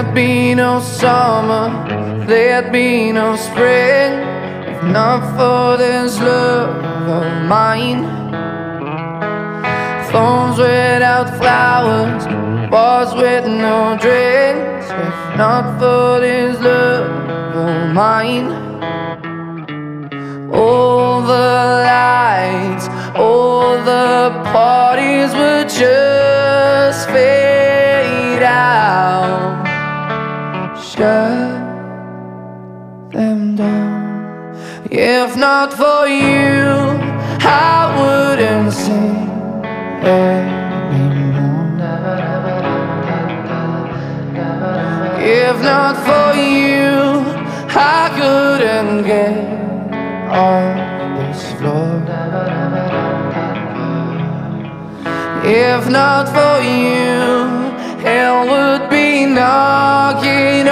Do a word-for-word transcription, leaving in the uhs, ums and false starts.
There'd be no summer, there'd be no spring, if not for this love of mine. Thorns without flowers, bars with no drinks, if not for this love of mine. All the lights, all the parties would just fade out. Shut them down. If not for you, I wouldn't sing anymore. If not for you, I couldn't get off this floor. If not for you, hell would be knocking